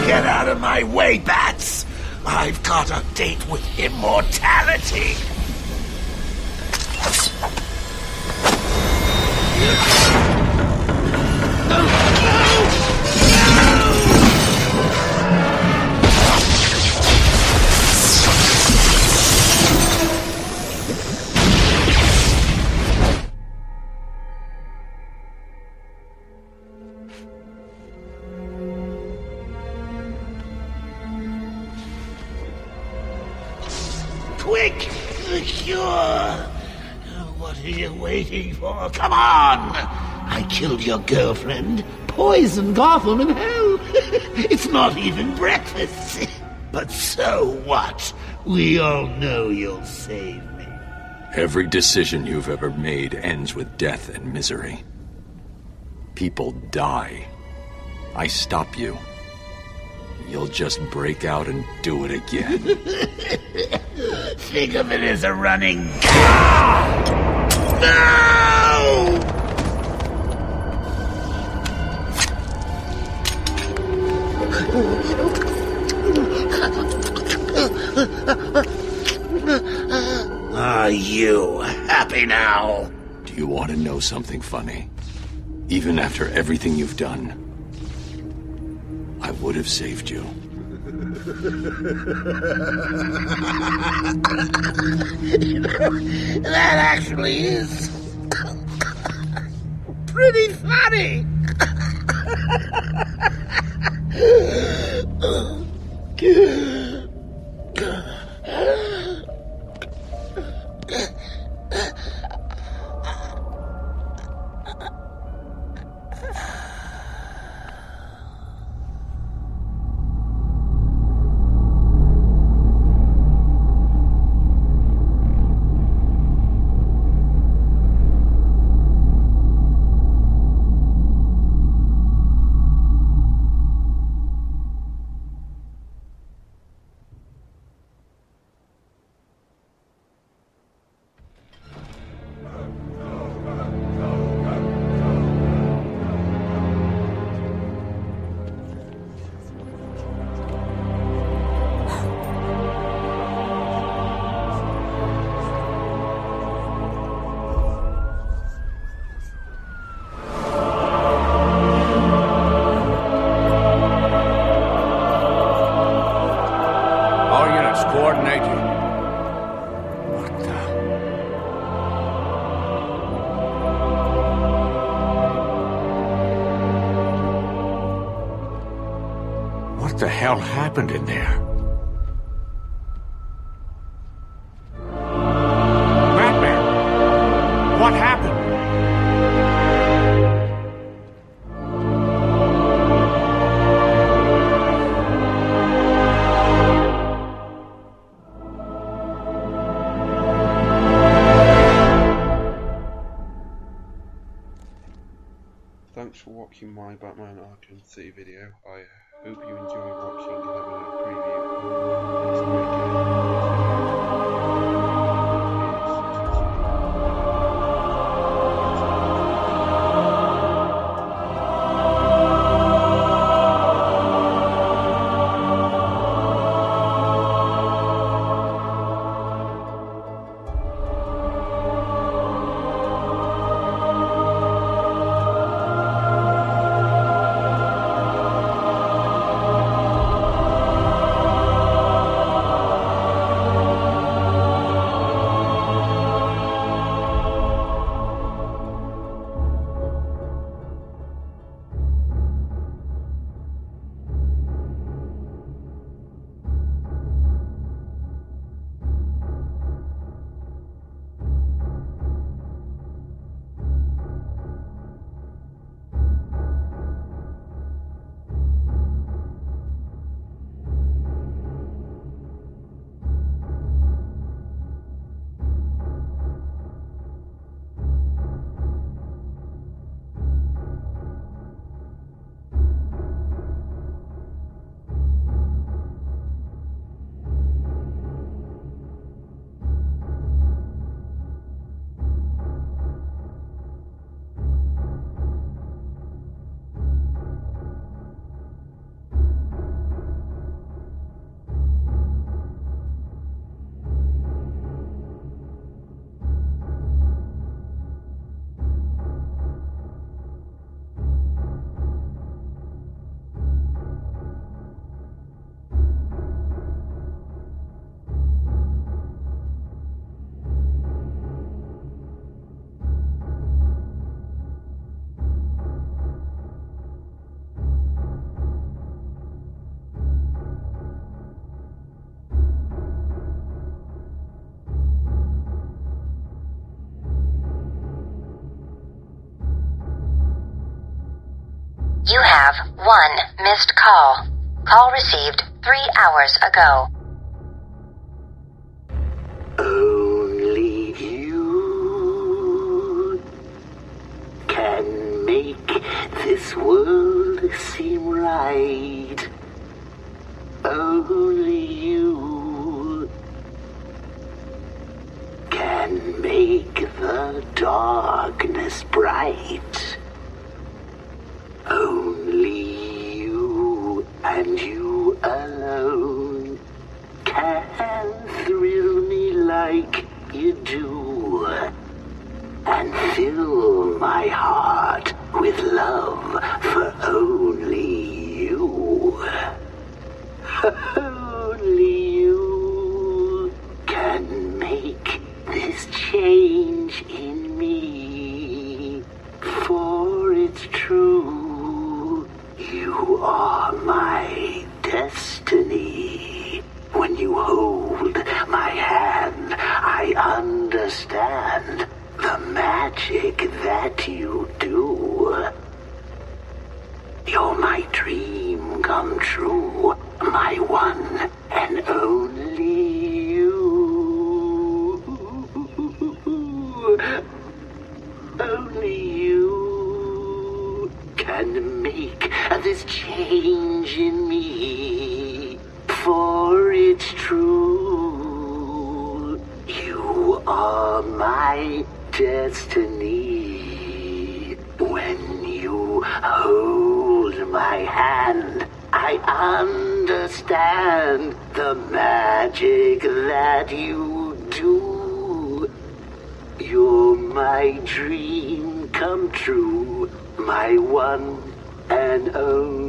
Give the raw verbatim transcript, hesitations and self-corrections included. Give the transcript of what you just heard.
Get out of my way, bats! I've got a date with immortality! Quick! The cure! What are you waiting for? Come on! I killed your girlfriend, poisoned Gotham in hell. It's not even breakfast. But so what? We all know you'll save me. Every decision you've ever made ends with death and misery. People die. I stop you. You'll just break out and do it again. Think of it as a running gag! No! Are you happy now? Do you want to know something funny? Even after everything you've done, I would have saved you. You know, that actually is pretty funny. What the hell happened in there? Batman! What happened? Thanks for watching my Batman Arkham City video. I hope you enjoyed watching and having a preview of this great game. have one missed call. Call received three hours ago. Only you can make this world seem right. Only you can make the darkness bright. Only you and you alone can thrill me like you do, and fill my heart with love for only you. Only you can make this change in me, for it's true, you are my destiny. When you hold my hand, I understand the magic that you do. You're my dream come true, my one and only you. Only you can make this change in me, for it's true, you are my destiny. When you hold my hand, I understand the magic that you do. You're my dream come true, my one and only.